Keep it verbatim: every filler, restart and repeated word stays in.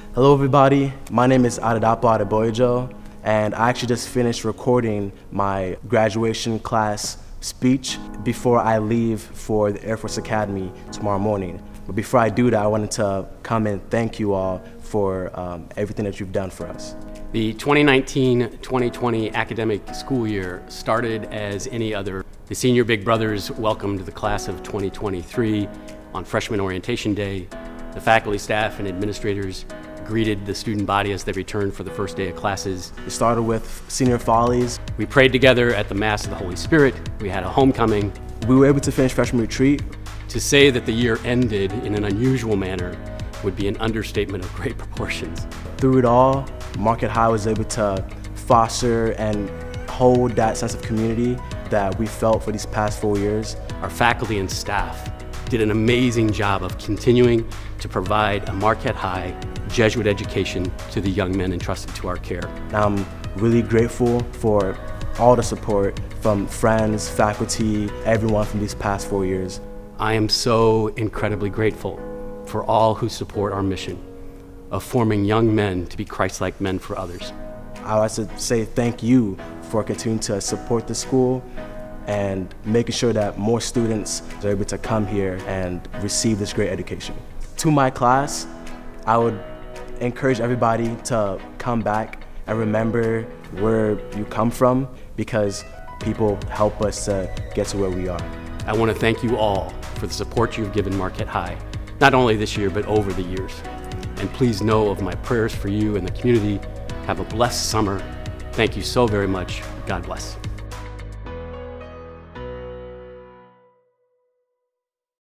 Hello everybody, my name is Adedapo Adeboyejo, and I actually just finished recording my graduation class speech before I leave for the Air Force Academy tomorrow morning. But before I do that, I wanted to come and thank you all for um, everything that you've done for us. The twenty nineteen twenty twenty academic school year started as any other. The senior Big Brothers welcomed the class of twenty twenty-three on Freshman Orientation Day. The faculty, staff, and administrators greeted the student body as they returned for the first day of classes. It started with Senior Follies. We prayed together at the Mass of the Holy Spirit. We had a homecoming. We were able to finish freshman retreat. To say that the year ended in an unusual manner would be an understatement of great proportions. Through it all, Marquette High was able to foster and hold that sense of community that we felt for these past four years. Our faculty and staff did an amazing job of continuing to provide a Marquette High Jesuit education to the young men entrusted to our care. I'm really grateful for all the support from friends, faculty, everyone from these past four years. I am so incredibly grateful for all who support our mission of forming young men to be Christ-like men for others. I would like to say thank you for continuing to support the school and making sure that more students are able to come here and receive this great education. To my class, I would encourage everybody to come back and remember where you come from, because people help us to get to where we are. I want to thank you all for the support you've given Marquette High, not only this year, but over the years. And please know of my prayers for you and the community. Have a blessed summer. Thank you so very much. God bless.